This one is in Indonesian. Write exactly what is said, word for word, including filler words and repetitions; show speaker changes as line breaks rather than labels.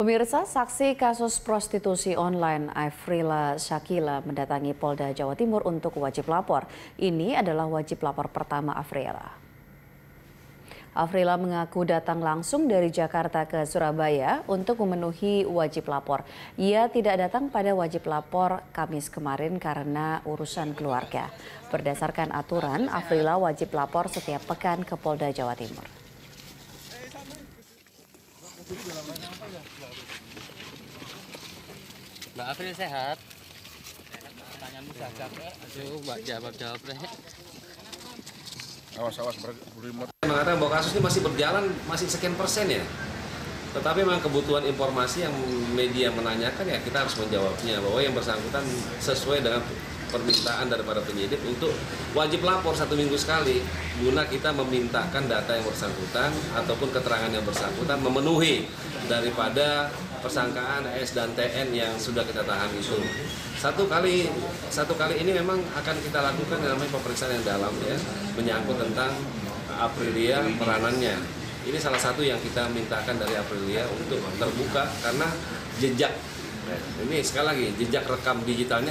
Pemirsa, saksi kasus prostitusi online Afrila Shakila mendatangi Polda Jawa Timur untuk wajib lapor. Ini adalah wajib lapor pertama Afrila. Afrila mengaku datang langsung dari Jakarta ke Surabaya untuk memenuhi wajib lapor. Ia tidak datang pada wajib lapor Kamis kemarin karena urusan keluarga. Berdasarkan aturan, Afrila wajib lapor setiap pekan ke Polda Jawa Timur.
Mbak Afril sehat? Pertanyaanmu gagap, aduh Mbak jawab-jawab deh.
Awas-awas berimut.
Mengatakan bahwa kasus ini masih berjalan, masih sekian persen ya. Tetapi memang kebutuhan informasi yang media menanyakan ya kita harus menjawabnya bahwa yang bersangkutan sesuai dengan permintaan daripada penyidik untuk wajib lapor satu minggu sekali guna kita memintakan data yang bersangkutan ataupun keterangan yang bersangkutan memenuhi daripada persangkaan S dan T N yang sudah kita tahan itu. Satu kali satu kali ini memang akan kita lakukan yang namanya pemeriksaan yang dalam ya, menyangkut tentang Aprilia peranannya. Ini salah satu yang kita mintakan dari Aprilia untuk terbuka karena jejak. Ini sekali lagi jejak rekam digitalnya